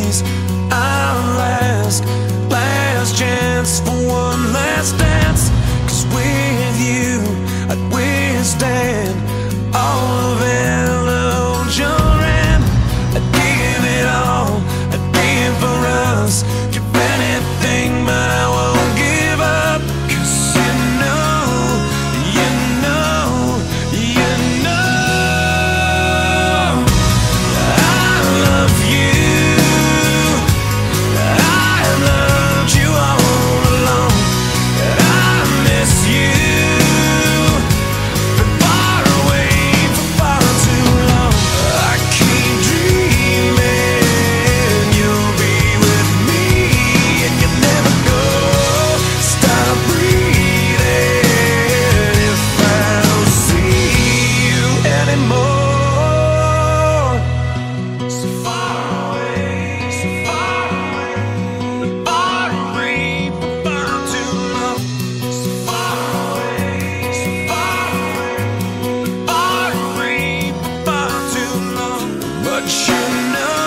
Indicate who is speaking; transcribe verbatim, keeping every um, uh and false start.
Speaker 1: is our last, last chance for one last dance. 'Cause with you I'd withstand all of illusion. I'd give it all, I'd give for us, give anything, but I won't give up. 'Cause you know, you know, you know I love you. I loved you all along, and I miss you. Been far away for far too long. I keep dreaming you'll be with me, and you never go. Stop breathing if I don't see you anymore. So far away, so far away, but far away for far too long. So far away, so far away, but far away for far too long. But you know